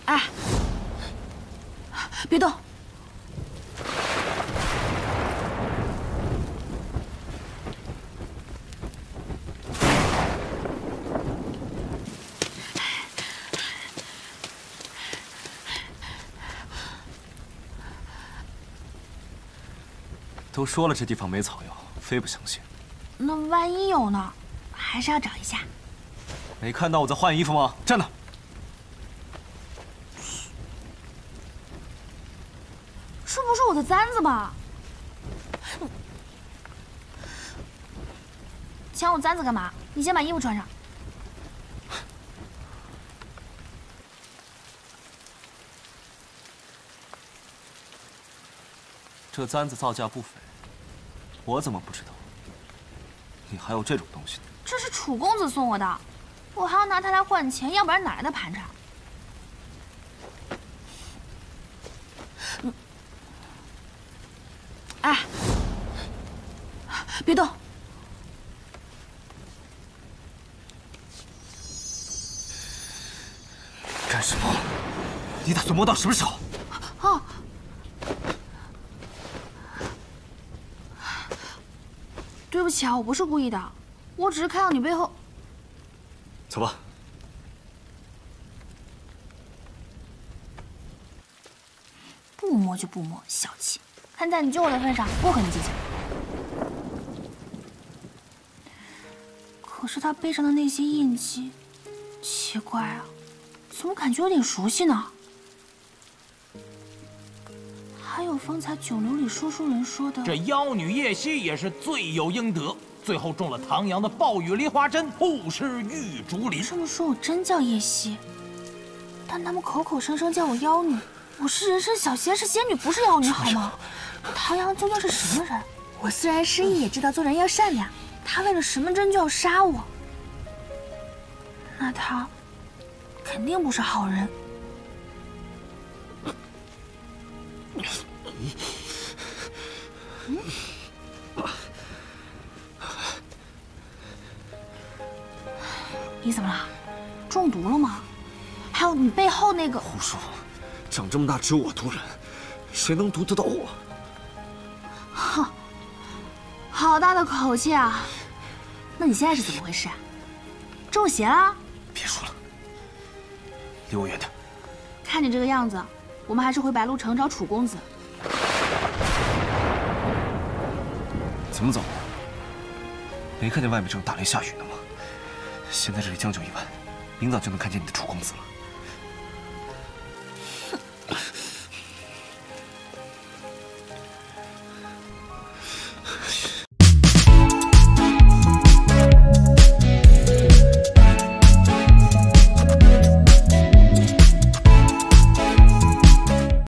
哎，别动！ 都说了这地方没草药，非不相信。 那万一有呢？还是要找一下。 没看到我在换衣服吗？站那！ 这不是我的簪子吧？抢我簪子干嘛？你先把衣服穿上。 这簪子造价不菲，我怎么不知道？你还有这种东西呢？ 这是楚公子送我的，我还要拿它来换钱，要不然哪来的盘缠？哎，别动！ 干什么？你打算磨到什么时候？ 哦，对不起啊，我不是故意的，我只是看到你背后。 走吧。 不摸就不摸，小气！看在你救我的份上，不和你计较。可是他背上的那些印记，奇怪啊，怎么感觉有点熟悉呢？还有方才酒楼里说书人说的， 这妖女叶夕也是罪有应得，最后中了唐阳的暴雨梨花针，后失玉竹林。 这么说，我真叫叶夕，但他们口口声声叫我妖女，我是人参小仙，是仙女，不是妖女，好吗？唐阳究竟是什么人？我虽然失忆，也知道做人要善良。他为了什么针就要杀我？那他肯定不是好人。你怎么了？中毒了吗？还有你背后那个…… 胡说！长这么大只有我毒人，谁能毒得到我？ 哼，好大的口气啊！那你现在是怎么回事啊？中邪了？ 别说了，离我远点。 看你这个样子，我们还是回白鹿城找楚公子。 怎么走？没看见外面正打雷下雨呢吗？现在这里将就一晚，明早就能看见你的楚公子了。